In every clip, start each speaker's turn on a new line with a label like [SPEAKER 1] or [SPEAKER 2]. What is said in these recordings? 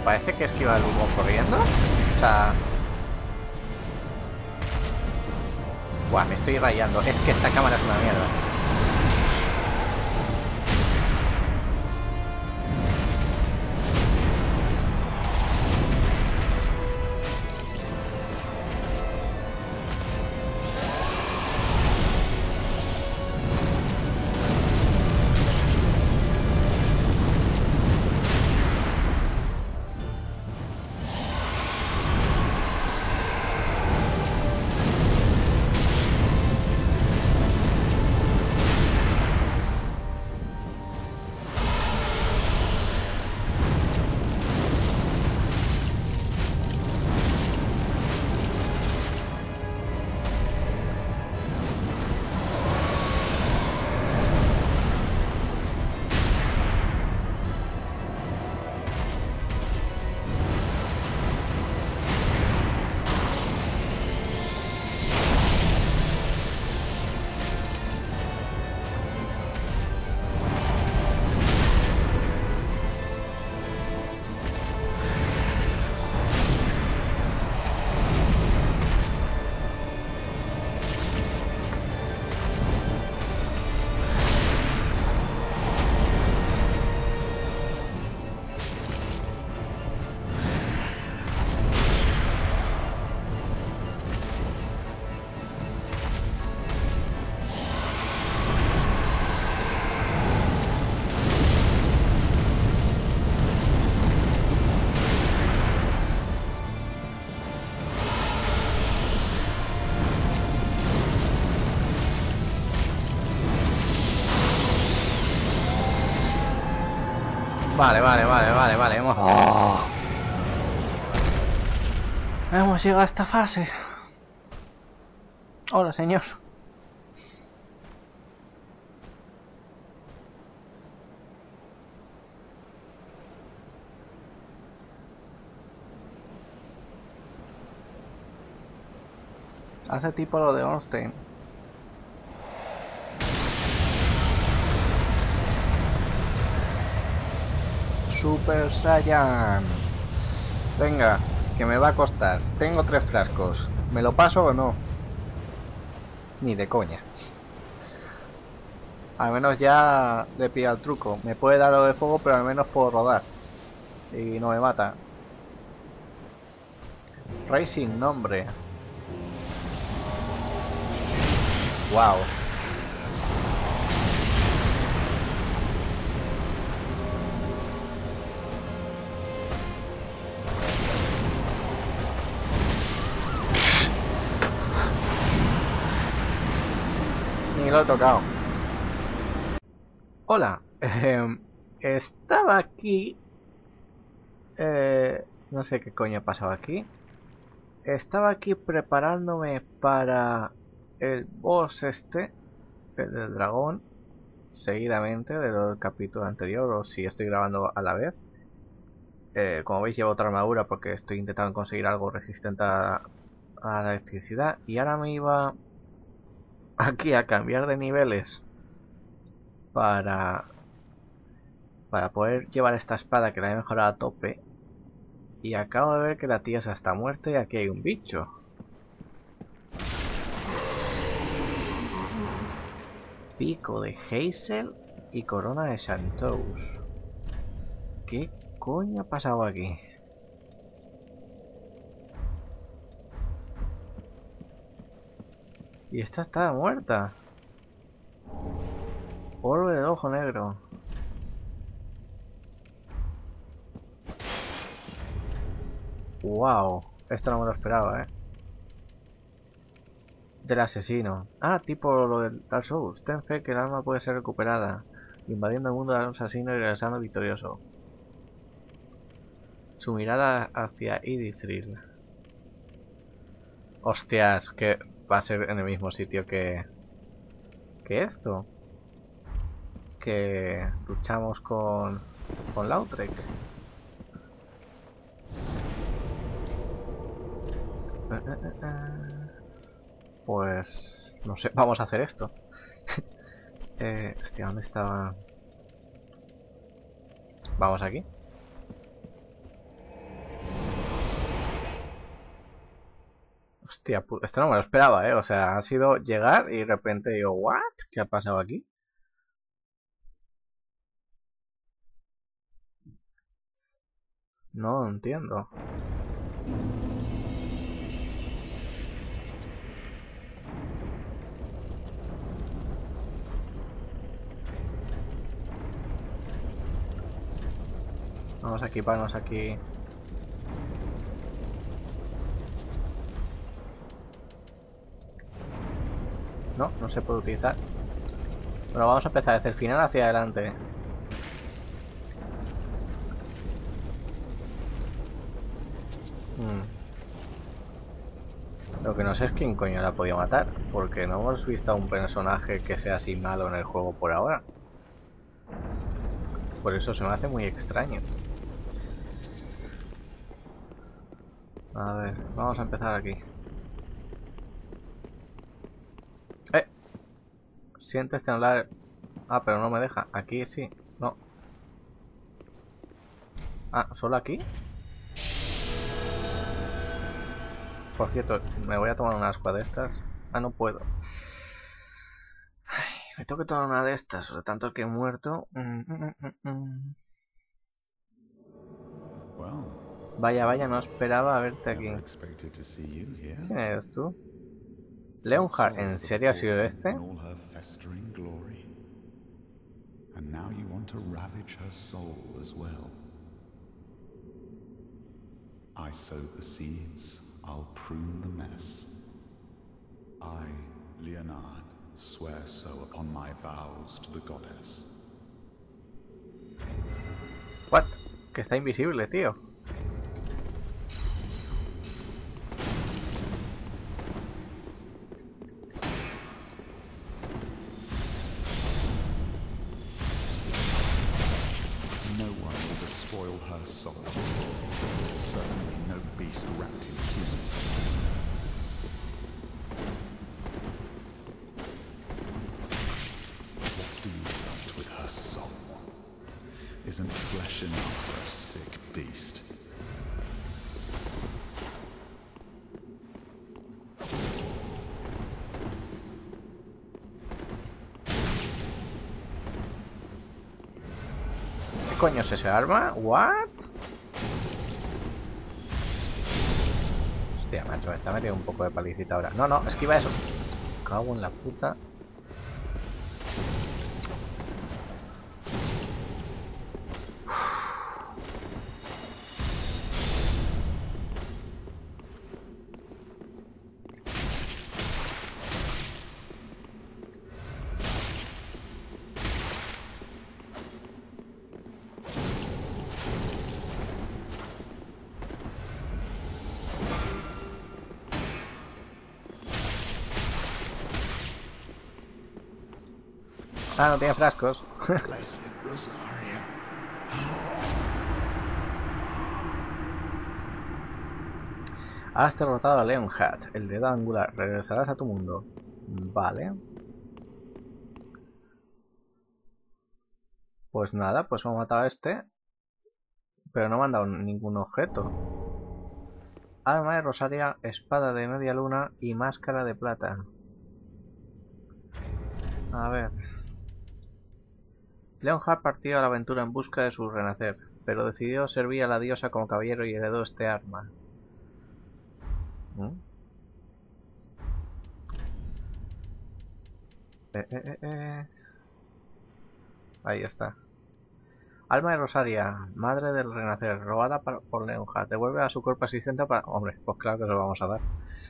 [SPEAKER 1] parece que esquiva el humo corriendo. O sea... Buah, me estoy rayando. Es que esta cámara es una mierda. Vale. Hemos llegado a esta fase. Hola, señor. Hace tipo lo de Ornstein. Super Saiyan. Venga, que me va a costar. Tengo 3 frascos. ¿Me lo paso o no? Ni de coña. Al menos ya le pilla el truco. Me puede dar lo de fuego, pero al menos puedo rodar. Y no me mata. Rey sin nombre. Wow. Ni lo he tocado. Hola. Estaba aquí. No sé qué coño pasaba aquí. Estaba aquí preparándome para el boss este, el del dragón, seguidamente del capítulo anterior, o si estoy grabando a la vez. Como veis, llevo otra armadura porque estoy intentando conseguir algo resistente a la electricidad. Y ahora me iba aquí a cambiar de niveles para poder llevar esta espada que la he mejorado a tope. Y acabo de ver que la tía está muerta y aquí hay un bicho. Pico de Hazel y corona de Santous. ¿Qué coño ha pasado aquí? Y esta está muerta. Orbe del ojo negro. Wow, esto no me lo esperaba, Del asesino. Ah, tipo lo del Dark Souls. Ten fe que el alma puede ser recuperada, invadiendo el mundo del asesino y regresando victorioso. Su mirada hacia Idithril. Hostias, que va a ser en el mismo sitio que esto. Que luchamos con Lautrec. Pues no sé, vamos a hacer esto. Hostia, ¿dónde estaba? Vamos aquí. Hostia, esto no me lo esperaba, ¿eh? O sea, ha sido llegar y de repente digo, ¿what? ¿Qué ha pasado aquí? No entiendo. Vamos a equiparnos aquí. No, no se puede utilizar. Bueno, vamos a empezar desde el final hacia adelante. Lo que no sé es quién coño la ha podido matar, porque no hemos visto a un personaje que sea así malo en el juego por ahora. Por eso se me hace muy extraño. A ver, vamos a empezar aquí. ¡Eh! Sientes temblar. Ah, pero no me deja. Aquí sí. No. Ah, ¿solo aquí? Por cierto, me voy a tomar una ascua de estas. Ah, no puedo. Ay, me tengo que tomar una de estas, sobre tanto que he muerto. Vaya, vaya, no esperaba verte aquí. ¿Quién eres tú? Leonhard, ¿en serio ha sido este?
[SPEAKER 2] And now you want to ravage her soul as well. I sowed the seeds, I'll prune the mess. I, Leonard, swear so upon my vows to the goddess.
[SPEAKER 1] What? Que está invisible, tío.
[SPEAKER 2] No one will despoil her soul. Certainly no beast wrapped in human skin. What do you want with her soul? Isn't flesh enough for a sick beast?
[SPEAKER 1] ¿Qué coño es ese arma? ¿What? Hostia, macho, me está metiendo un poco de palicita ahora. No, no, esquiva eso. Cago en la puta. Ah, no tiene frascos. Has derrotado a Leonhard, el dedo angular. Regresarás a tu mundo. Vale. Pues nada, pues hemos matado a este. Pero no me han dado ningún objeto. Arma de Rosaria, espada de media luna y máscara de plata. A ver. Leonhard partió a la aventura en busca de su renacer, pero decidió servir a la diosa como caballero y heredó este arma. ¿Mm? Ahí está. Alma de Rosaria, madre del renacer, robada por Leonhard. Devuelve a su cuerpo asistente para... Hombre, pues claro que se lo vamos a dar.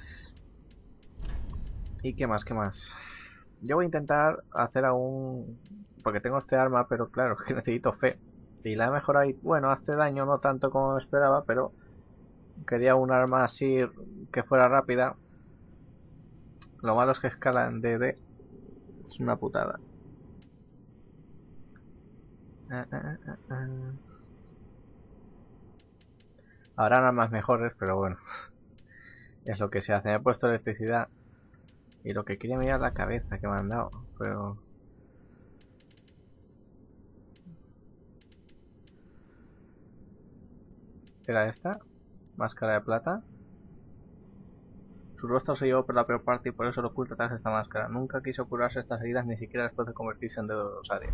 [SPEAKER 1] ¿Y qué más? ¿Qué más? Yo voy a intentar hacer aún... Porque tengo este arma, pero claro, que necesito fe. Y la he mejorado y, bueno, hace daño, no tanto como esperaba, pero... Quería un arma así que fuera rápida. Lo malo es que escala en DD. Es una putada. Habrán armas mejores, pero bueno. Es lo que se hace. Me he puesto electricidad. Y lo que quería mirar la cabeza que me han dado. Pero... ¿Era esta? Máscara de plata. Su rostro se llevó por la peor parte y por eso lo oculta tras esta máscara. Nunca quiso curarse estas heridas ni siquiera después de convertirse en dedo de Rosaria.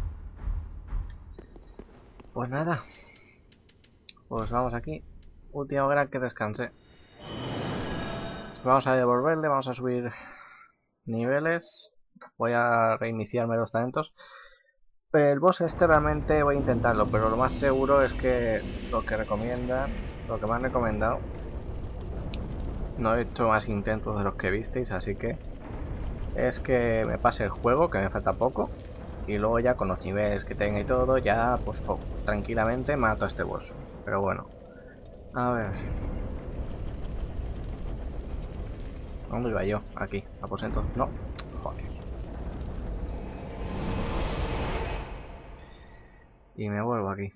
[SPEAKER 1] Pues nada. Pues vamos aquí. Última hora que descanse. Vamos a devolverle, vamos a subir niveles. Voy a reiniciarme los talentos. El boss este realmente voy a intentarlo, pero lo más seguro es que lo que recomiendan, lo que me han recomendado, no he hecho más intentos de los que visteis, así que es que me pase el juego, que me falta poco, y luego ya con los niveles que tenga y todo, ya pues tranquilamente mato a este boss. Pero bueno, a ver, ¿dónde iba yo? Aquí, aposento, no, joder. Y me vuelvo aquí.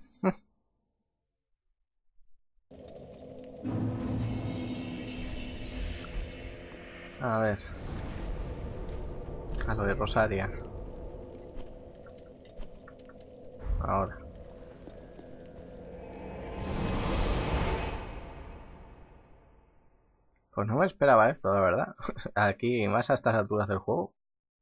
[SPEAKER 1] A ver. A lo de Rosaria. Ahora. Pues no me esperaba esto, la verdad. Aquí, más a estas alturas del juego.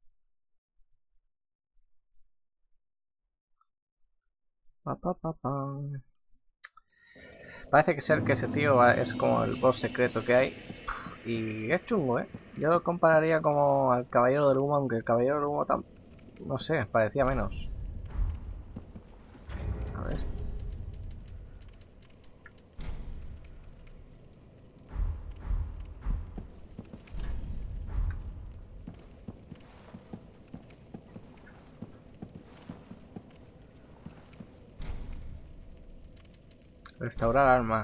[SPEAKER 1] Parece que ser que ese tío es como el boss secreto que hay. Y es chungo, ¿eh? Yo lo compararía como al Caballero del Humo, aunque el Caballero del Humo no sé, parecía menos. A ver. Restaurar arma.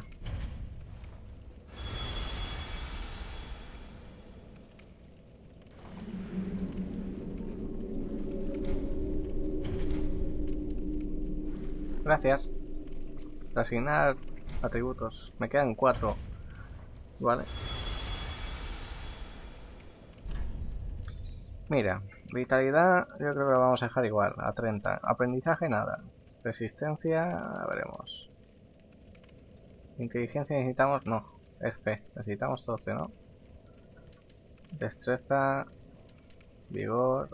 [SPEAKER 1] Gracias. Asignar atributos. Me quedan 4. Vale. Mira, vitalidad yo creo que lo vamos a dejar igual, a 30. Aprendizaje nada. Resistencia, veremos. Inteligencia necesitamos, no, es fe. Necesitamos 12, ¿no? Destreza, vigor.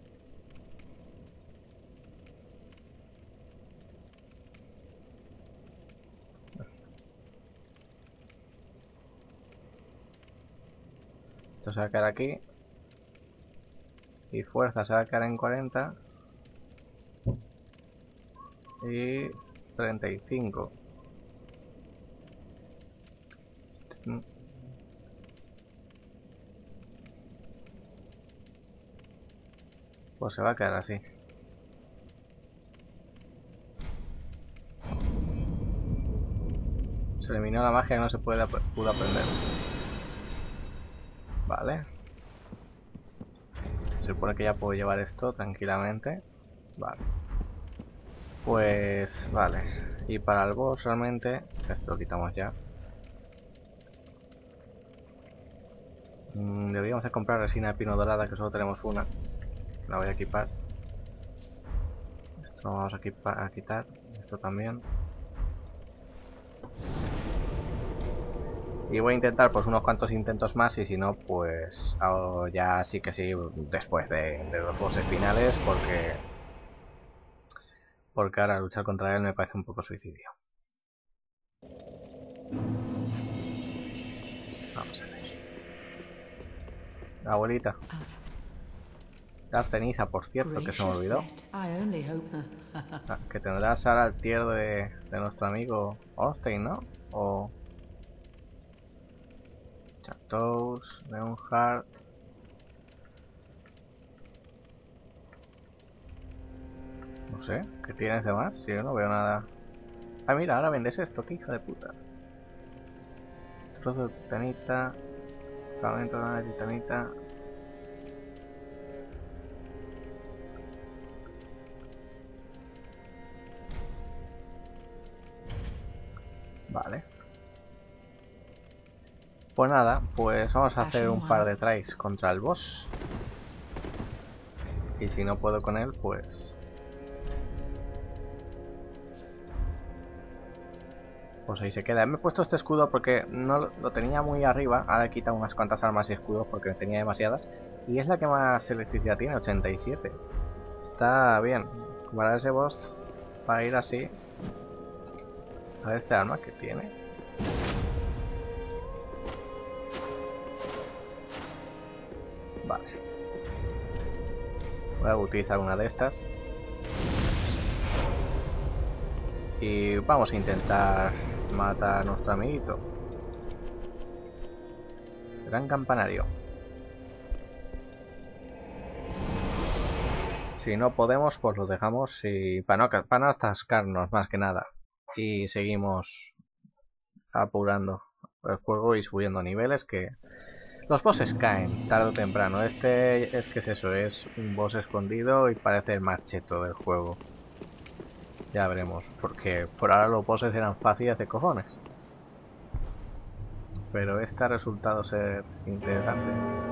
[SPEAKER 1] Esto se va a quedar aquí. Y fuerza se va a quedar en 40. Y 35. Pues se va a quedar así. Se eliminó la magia que no se pudo aprender. Vale. Se supone que ya puedo llevar esto tranquilamente. Vale. Pues vale. Y para el boss realmente, esto lo quitamos ya. Deberíamos de comprar resina de pino dorada, que solo tenemos una. La voy a equipar. Esto lo vamos a quitar. Esto también. Y voy a intentar pues unos cuantos intentos más, y si no pues ya sí que sí después de los bosses finales, porque ahora luchar contra él me parece un poco suicidio. Vamos a ver. Abuelita. Dar ceniza, por cierto, que se me olvidó. O sea, que tendrás ahora el tier de nuestro amigo Ornstein, ¿no? O... Chateaus, Leonhardt. No sé, ¿qué tienes de más? Yo no veo nada. Ah, mira, ahora vendes esto, qué hija de puta. Trozo de titanita. Fragmento de titanita. Vale. Pues nada, pues vamos a hacer un par de tries contra el boss. Y si no puedo con él, pues pues ahí se queda. Me he puesto este escudo porque no lo tenía muy arriba. Ahora he quitado unas cuantas armas y escudos porque tenía demasiadas. Y es la que más electricidad tiene, 87. Está bien. Para ese boss va a ir así. A ver este arma que tiene. Vale. Voy a utilizar una de estas. Y vamos a intentar matar a nuestro amiguito. Gran campanario. Si no podemos, pues lo dejamos y para no atascarnos más que nada. Y seguimos apurando el juego y subiendo niveles, que los bosses caen tarde o temprano. Este es que es eso, es un boss escondido y parece el más cheto del juego. Ya veremos, porque por ahora los bosses eran fáciles de cojones. Pero este ha resultado ser interesante.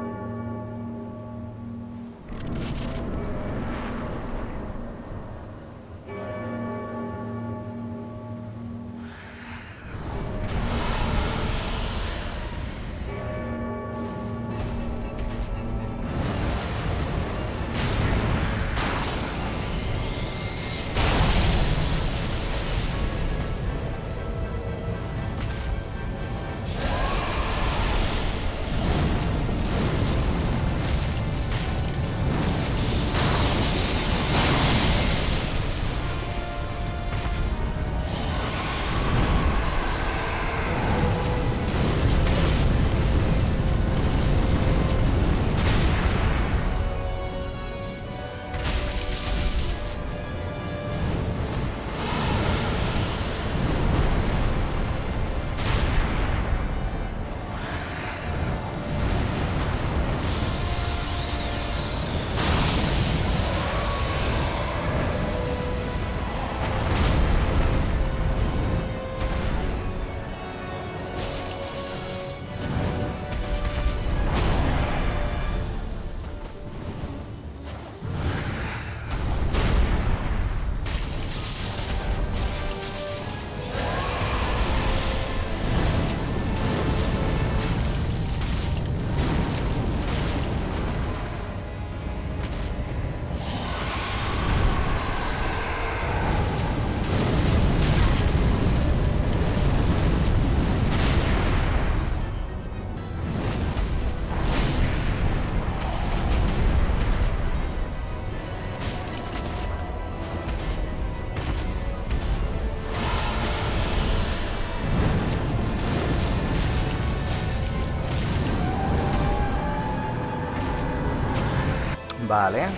[SPEAKER 1] Vale.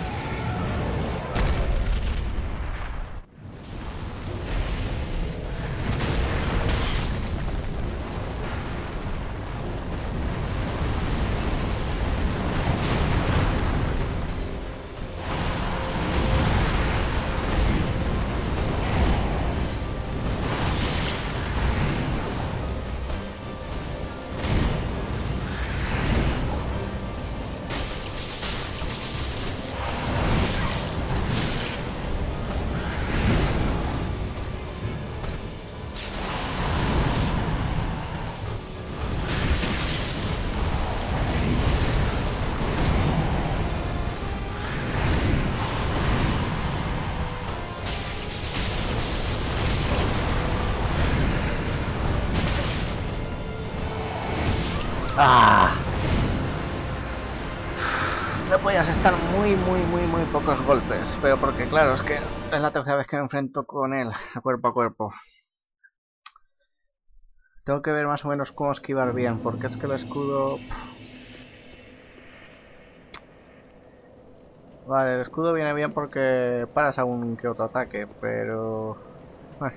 [SPEAKER 1] ¡Ah! No podías estar muy pocos golpes, pero porque claro, es que es la tercera vez que me enfrento con él, a cuerpo. Tengo que ver más o menos cómo esquivar bien, porque es que el escudo... Vale, el escudo viene bien porque paras a un que otro ataque, pero... Bueno.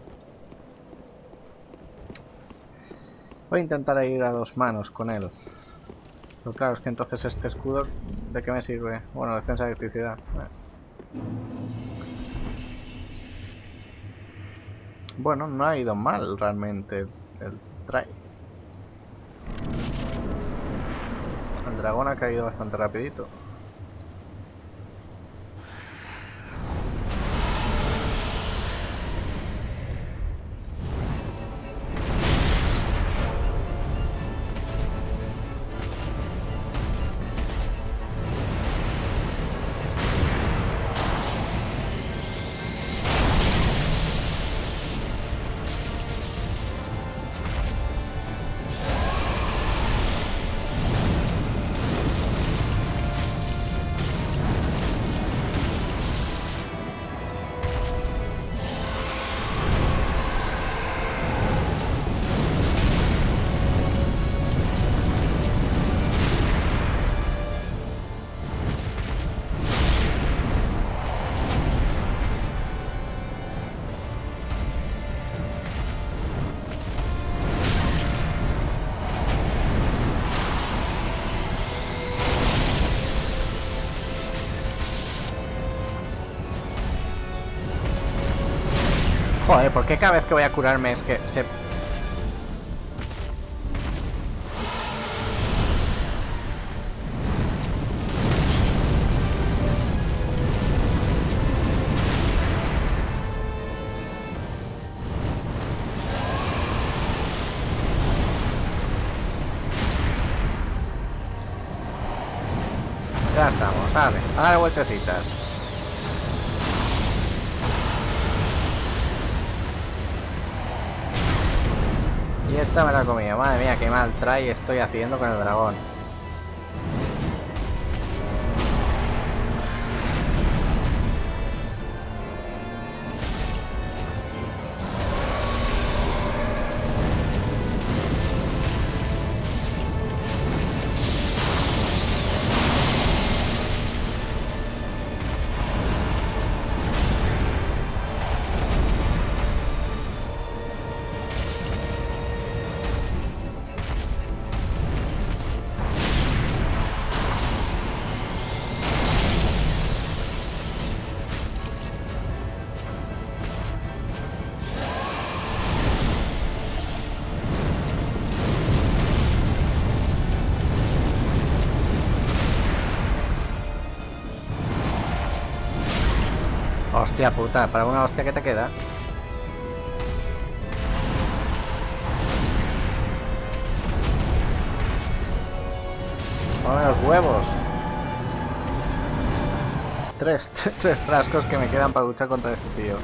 [SPEAKER 1] Voy a intentar ir a 2 manos con él. Pero claro, es que entonces este escudo, ¿de qué me sirve? Bueno, defensa de electricidad. Bueno, no ha ido mal realmente el try. El dragón ha caído bastante rapidito. Joder, ¿por qué cada vez que voy a curarme es que se... Ya estamos, vale, a dar vueltecitas. Y esta me la he comido, madre mía, qué mal try estoy haciendo con el dragón. Hostia puta, para una hostia que te queda. Ponme los huevos. Tres frascos que me quedan para luchar contra este tío.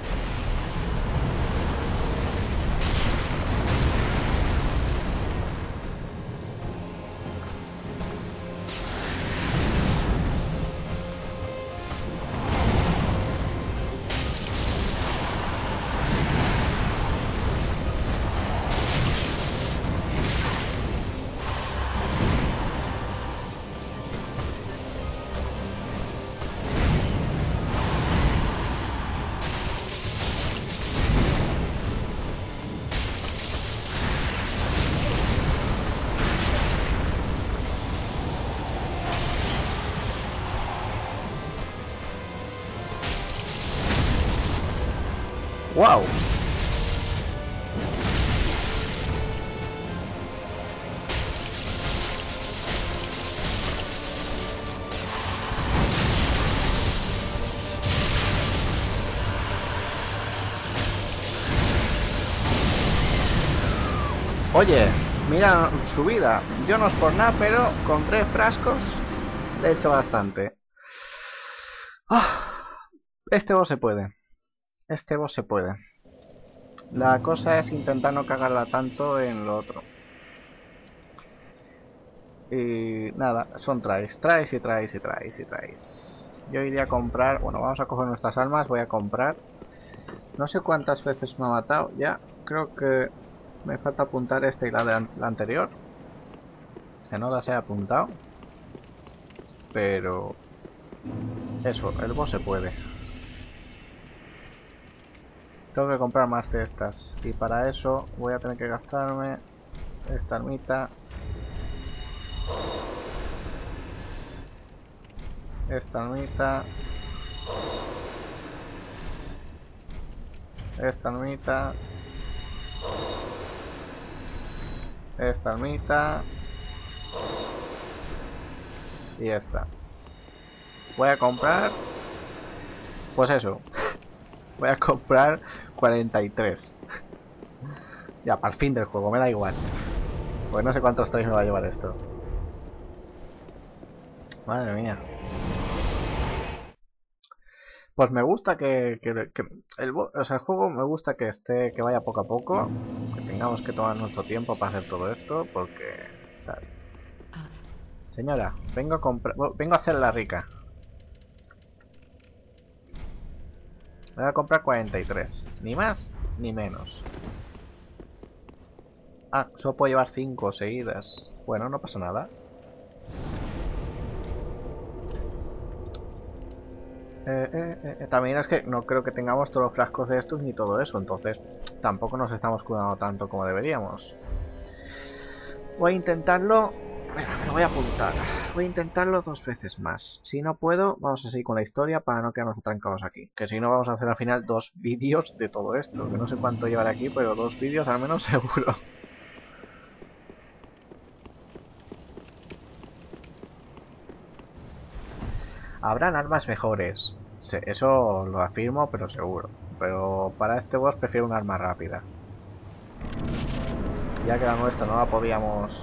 [SPEAKER 1] ¡Wow! Oye, mira su vida. Yo no es por nada, pero con 3 frascos le he hecho bastante. Este boss se puede. Este boss se puede. La cosa es intentar no cagarla tanto en lo otro. Y nada, son tries y tries. Yo iría a comprar... Bueno, vamos a coger nuestras almas, voy a comprar. No sé cuántas veces me ha matado ya. Creo que me falta apuntar esta y la anterior. Que no las he apuntado. Pero... eso, el boss se puede. Tengo que comprar más de estas. Y para eso voy a tener que gastarme esta ermita. Esta ermita. Esta ermita. Esta ermita. Y esta. Voy a comprar... pues eso. Voy a comprar 43. Ya, para el fin del juego, me da igual. Pues no sé cuántos tries me va a llevar esto. Madre mía. Pues me gusta que o sea, el juego me gusta que esté, que vaya poco a poco. Que tengamos que tomar nuestro tiempo para hacer todo esto, porque está bien. Señora, vengo a comprar, vengo a hacer la rica. Voy a comprar 43. Ni más, ni menos. Ah, solo puedo llevar 5 seguidas. Bueno, no pasa nada. También es que no creo que tengamos todos los frascos de estos ni todo eso. Entonces, tampoco nos estamos curando tanto como deberíamos. Voy a intentarlo. Venga, me lo voy a apuntar. Voy a intentarlo 2 veces más. Si no puedo, vamos a seguir con la historia para no quedarnos trancados aquí. Que si no, vamos a hacer al final 2 vídeos de todo esto. Que no sé cuánto llevará aquí, pero 2 vídeos al menos seguro. Habrán armas mejores. Sí, eso lo afirmo, pero seguro. Pero para este boss prefiero un arma rápida. Ya que la nuestra no la podíamos...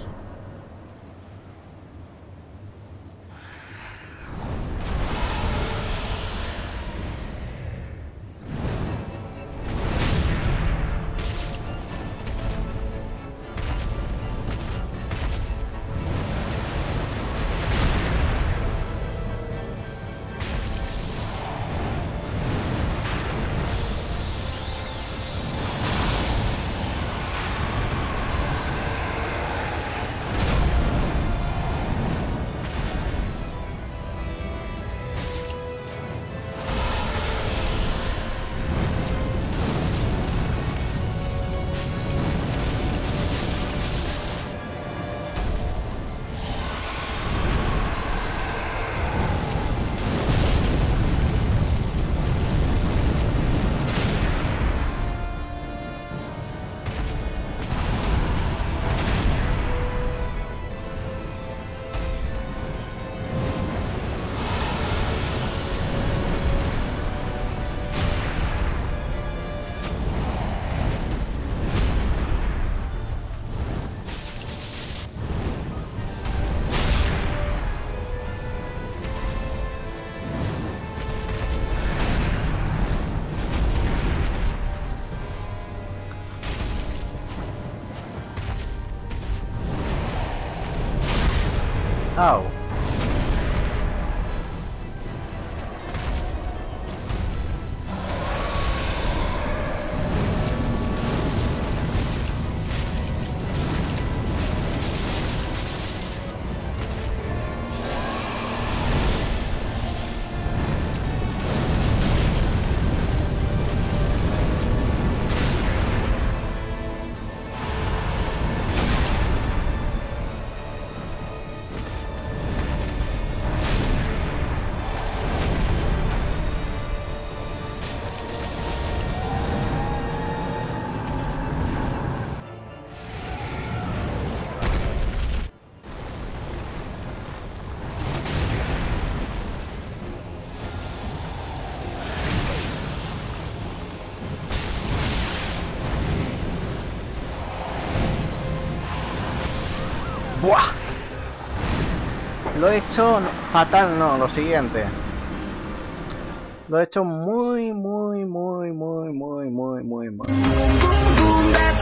[SPEAKER 1] ¡Au! ¡Buah! Lo he hecho fatal, no, lo siguiente. Lo he hecho muy mal.